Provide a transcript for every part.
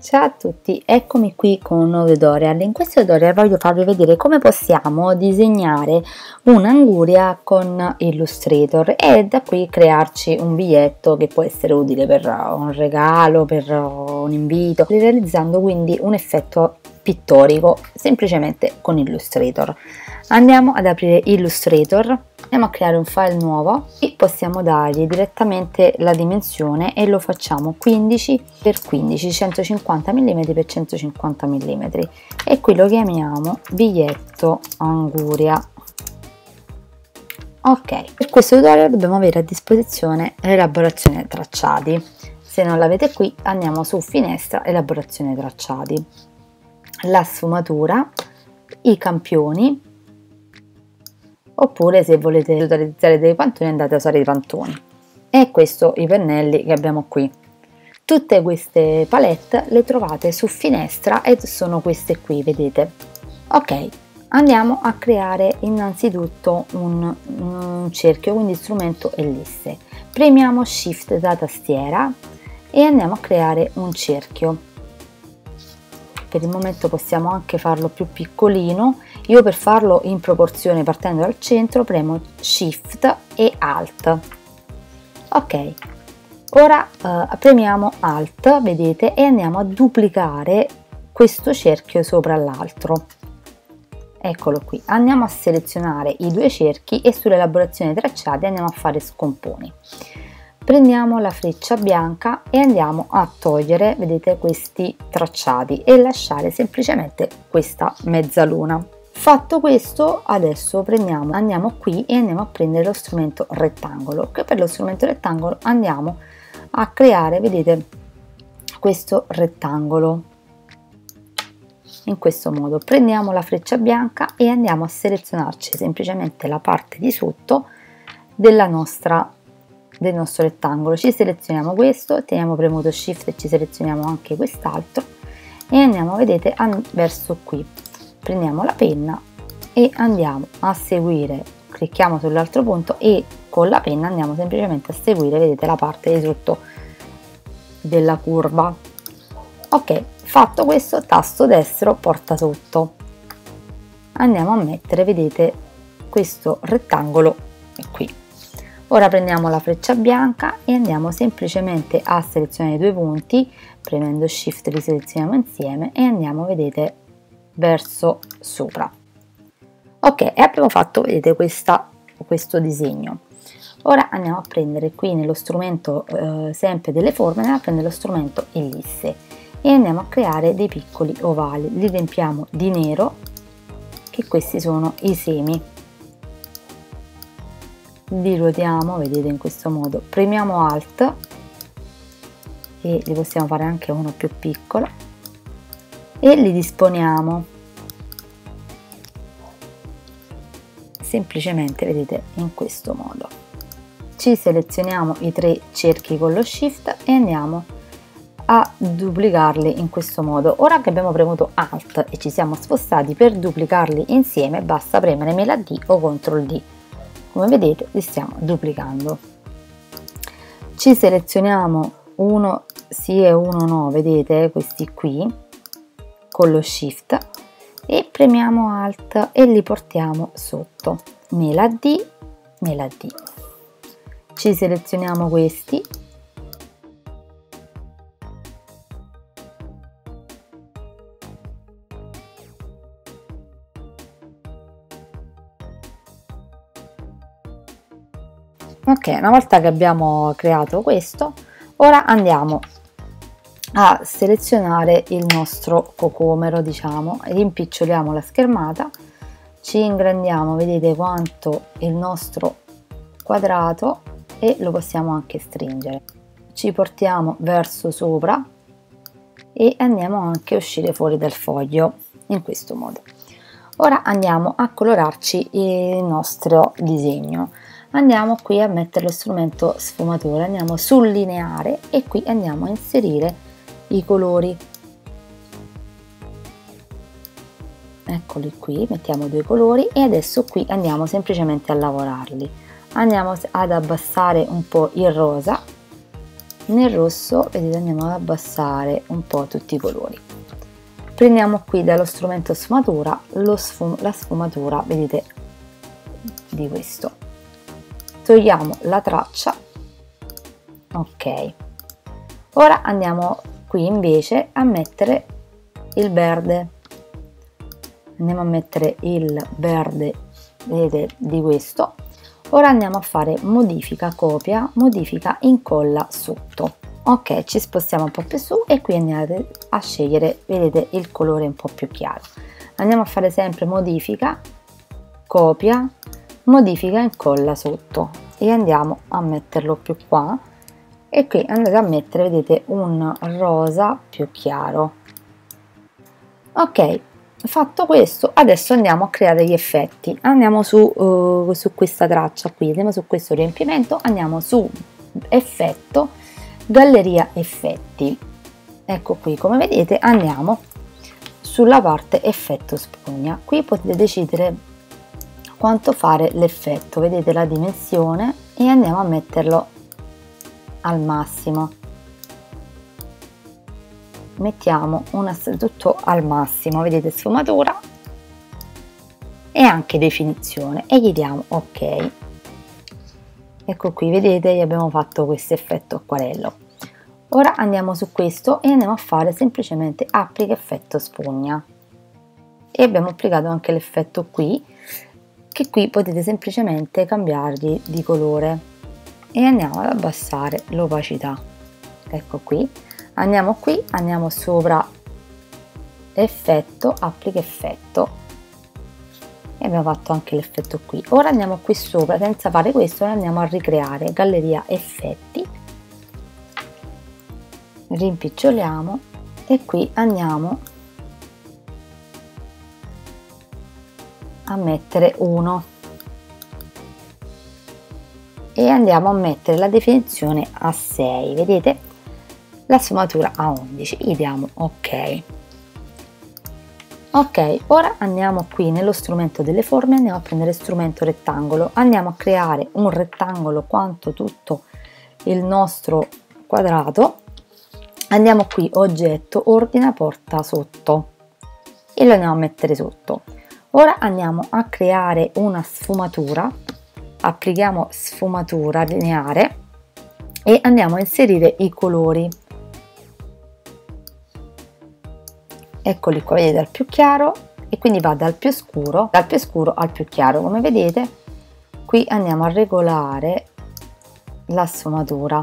Ciao a tutti, eccomi qui con un nuovo tutorial. In questo tutorial voglio farvi vedere come possiamo disegnare un'anguria con Illustrator e da qui crearci un biglietto che può essere utile per un regalo, per un invito, realizzando quindi un effetto pittorico semplicemente con Illustrator. Andiamo ad aprire Illustrator, andiamo a creare un file nuovo e possiamo dargli direttamente la dimensione e lo facciamo 15 x 15, 150 mm x 150 mm e qui lo chiamiamo biglietto anguria. Ok, per questo tutorial dobbiamo avere a disposizione l'elaborazione tracciati. Se non l'avete qui andiamo su finestra, elaborazione tracciati, la sfumatura, i campioni, oppure se volete utilizzare dei pantoni andate a usare i pantoni, e questo i pennelli che abbiamo qui. Tutte queste palette le trovate su finestra e sono queste qui, vedete. Ok, andiamo a creare innanzitutto un cerchio, quindi strumento ellisse. Premiamo Shift da tastiera e andiamo a creare un cerchio. Per il momento possiamo anche farlo più piccolino. Io per farlo in proporzione partendo dal centro premo Shift e Alt. Ok, ora premiamo Alt, vedete, e andiamo a duplicare questo cerchio sopra l'altro. Eccolo qui, andiamo a selezionare i due cerchi e sull'elaborazione tracciati andiamo a fare scomponi. Prendiamo la freccia bianca e andiamo a togliere, vedete, questi tracciati e lasciare semplicemente questa mezzaluna. Fatto questo, adesso andiamo qui e andiamo a prendere lo strumento rettangolo, che per lo strumento rettangolo andiamo a creare, vedete, questo rettangolo. In questo modo prendiamo la freccia bianca e andiamo a selezionarci semplicemente la parte di sotto del nostro rettangolo. Ci selezioniamo questo, teniamo premuto Shift e ci selezioniamo anche quest'altro e andiamo, vedete, verso qui. Prendiamo la penna e andiamo a seguire, clicchiamo sull'altro punto e con la penna andiamo semplicemente a seguire, vedete, la parte di sotto della curva. Ok, fatto questo, tasto destro porta sotto, andiamo a mettere, vedete, questo rettangolo qui. Ora prendiamo la freccia bianca e andiamo semplicemente a selezionare i due punti, premendo Shift li selezioniamo insieme e andiamo, vedete, verso sopra. Ok, e abbiamo fatto, vedete, questo disegno. Ora andiamo a prendere qui nello strumento sempre delle forme, andiamo a prendere lo strumento ellisse e andiamo a creare dei piccoli ovali. Li riempiamo di nero, che questi sono i semi. Li ruotiamo, vedete, in questo modo. Premiamo Alt e li possiamo fare anche uno più piccolo e li disponiamo semplicemente, vedete, in questo modo. Ci selezioniamo i tre cerchi con lo Shift e andiamo a duplicarli in questo modo. Ora che abbiamo premuto Alt e ci siamo spostati per duplicarli insieme, basta premere Mela D o CTRL D. Come vedete li stiamo duplicando. Ci selezioniamo uno sì e uno no, vedete, questi qui con lo Shift e premiamo Alt e li portiamo sotto. Mela D, Mela D. Ci selezioniamo questi ok. Una volta che abbiamo creato questo, ora andiamo a selezionare il nostro cocomero, diciamo, rimpiccioliamo la schermata, ci ingrandiamo, vedete quanto il nostro quadrato, e lo possiamo anche stringere. Ci portiamo verso sopra e andiamo anche a uscire fuori dal foglio in questo modo. Ora andiamo a colorarci il nostro disegno. Andiamo qui a mettere lo strumento sfumatura, andiamo sul lineare e qui andiamo a inserire i colori. Eccoli qui, mettiamo due colori e adesso qui andiamo semplicemente a lavorarli. Andiamo ad abbassare un po' il rosa nel rosso, vedete, andiamo ad abbassare un po' tutti i colori. Prendiamo qui dallo strumento sfumatura la sfumatura, vedete, di questo, togliamo la traccia. Ok, ora andiamo qui invece a mettere il verde, andiamo a mettere il verde, vedete, di questo. Ora andiamo a fare modifica copia, modifica incolla sotto. Ok, ci spostiamo un po' più su e qui andiamo a scegliere, vedete, il colore un po' più chiaro. Andiamo a fare sempre modifica copia, modifica incolla sotto e andiamo a metterlo più qua, e qui andate a mettere, vedete, un rosa più chiaro. Ok, fatto questo, adesso andiamo a creare gli effetti. Andiamo su questa traccia qui, andiamo su questo riempimento, andiamo su effetto, galleria effetti. Ecco qui, come vedete andiamo sulla parte effetto spugna. Qui potete decidere quanto fare l'effetto, vedete la dimensione, e andiamo a metterlo al massimo. Mettiamo tutto al massimo, vedete, sfumatura e anche definizione, e gli diamo ok. Ecco qui, vedete, gli abbiamo fatto questo effetto acquarello. Ora andiamo su questo e andiamo a fare semplicemente applica effetto spugna, e abbiamo applicato anche l'effetto qui, che qui potete semplicemente cambiargli di colore, e andiamo ad abbassare l'opacità. Ecco qui, andiamo qui, andiamo sopra effetto, applica effetto, e abbiamo fatto anche l'effetto qui. Ora andiamo qui sopra, senza fare questo, e andiamo a ricreare galleria effetti, rimpiccioliamo e qui andiamo a mettere 1 e andiamo a mettere la definizione a 6, vedete, la sfumatura a 11, gli diamo ok. Ok, ora andiamo qui nello strumento delle forme, andiamo a prendere strumento rettangolo, andiamo a creare un rettangolo quanto tutto il nostro quadrato, andiamo qui oggetto, ordina, porta sotto, e lo andiamo a mettere sotto. Ora andiamo a creare una sfumatura, applichiamo sfumatura lineare e andiamo a inserire i colori. Eccoli qua, vedete, dal più chiaro, e quindi va dal più scuro al più chiaro. Come vedete qui andiamo a regolare la sfumatura.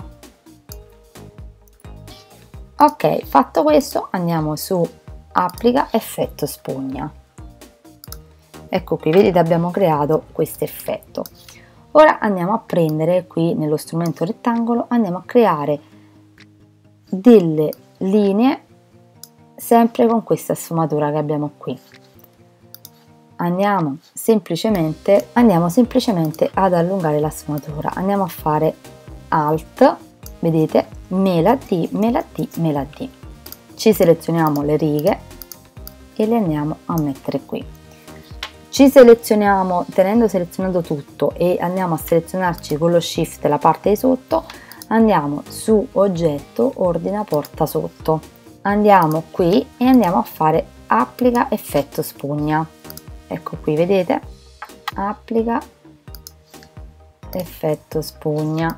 Ok, fatto questo andiamo su applica effetto spugna. Ecco qui, vedete, abbiamo creato questo effetto. Ora andiamo a prendere qui nello strumento rettangolo, andiamo a creare delle linee sempre con questa sfumatura che abbiamo qui. Andiamo semplicemente ad allungare la sfumatura, andiamo a fare alt, vedete, mela D, mela D, mela D. Ci selezioniamo le righe e le andiamo a mettere qui. Ci selezioniamo, tenendo selezionato tutto, e andiamo a selezionarci con lo shift la parte di sotto, andiamo su oggetto, ordina, porta sotto, andiamo qui e andiamo a fare applica effetto spugna. Ecco qui, vedete, applica effetto spugna.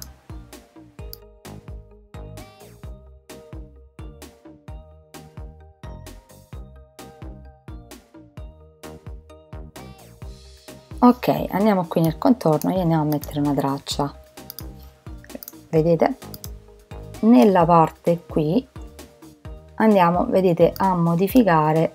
Ok, andiamo qui nel contorno e andiamo a mettere una traccia, vedete, nella parte qui andiamo, vedete, a modificare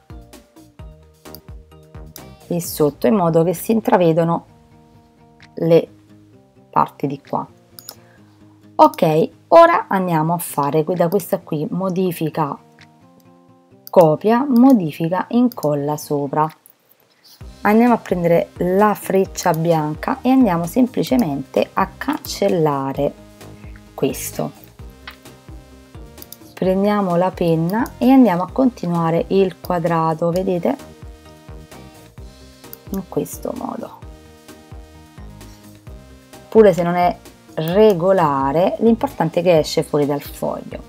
il sotto in modo che si intravedono le parti di qua. Ok, ora andiamo a fare da questa qui modifica copia, modifica incolla sopra. Andiamo a prendere la freccia bianca e andiamo semplicemente a cancellare questo. Prendiamo la penna e andiamo a continuare il quadrato, vedete, in questo modo. Pure se non è regolare, l'importante è che esce fuori dal foglio.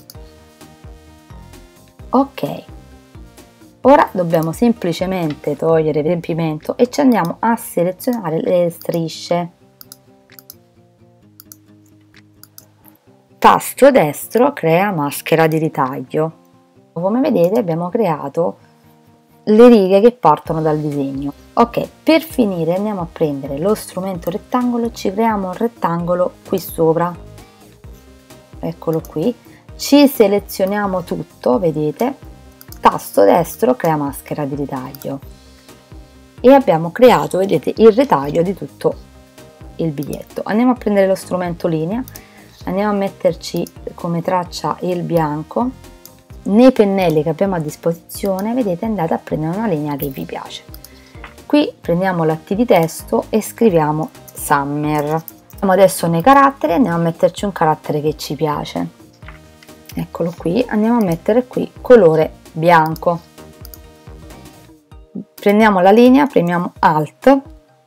Ok, ora dobbiamo semplicemente togliere il riempimento e ci andiamo a selezionare le strisce. Tasto destro crea maschera di ritaglio. Come vedete abbiamo creato le righe che partono dal disegno. Ok, per finire andiamo a prendere lo strumento rettangolo e ci creiamo un rettangolo qui sopra. Eccolo qui. Ci selezioniamo tutto, vedete? Tasto destro crea maschera di ritaglio. E abbiamo creato, vedete, il ritaglio di tutto il biglietto. Andiamo a prendere lo strumento linea, andiamo a metterci come traccia il bianco. Nei pennelli che abbiamo a disposizione, vedete, andate a prendere una linea che vi piace. Qui prendiamo l'T di testo e scriviamo Summer. Andiamo adesso nei caratteri, andiamo a metterci un carattere che ci piace. Eccolo qui, andiamo a mettere qui colore bianco. Prendiamo la linea, premiamo Alt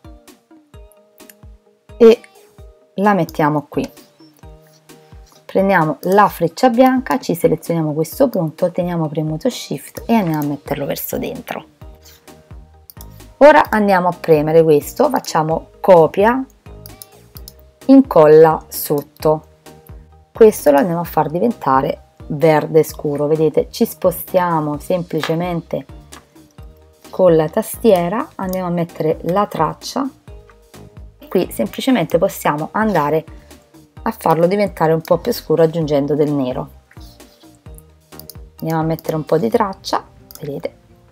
e la mettiamo qui. Prendiamo la freccia bianca, ci selezioniamo questo punto, teniamo premuto Shift e andiamo a metterlo verso dentro. Ora andiamo a premere questo, facciamo copia, incolla sotto. Questo lo andiamo a far diventare verde scuro, vedete, ci spostiamo semplicemente con la tastiera, andiamo a mettere la traccia, qui semplicemente possiamo andare a farlo diventare un po' più scuro aggiungendo del nero. Andiamo a mettere un po' di traccia, vedete.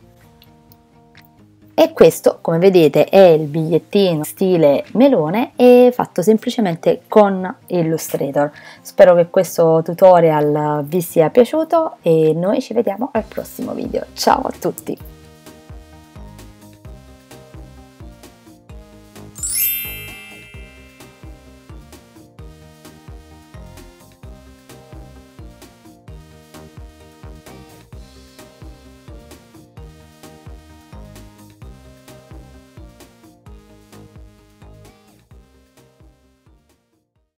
E questo, come vedete, è il bigliettino stile melone e fatto semplicemente con Illustrator. Spero che questo tutorial vi sia piaciuto e noi ci vediamo al prossimo video. Ciao a tutti!